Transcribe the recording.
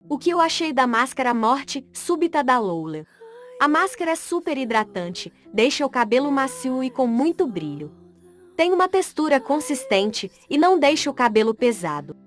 O que eu achei da máscara morte súbita da Lola? A máscara é super hidratante, deixa o cabelo macio e com muito brilho. Tem uma textura consistente e não deixa o cabelo pesado.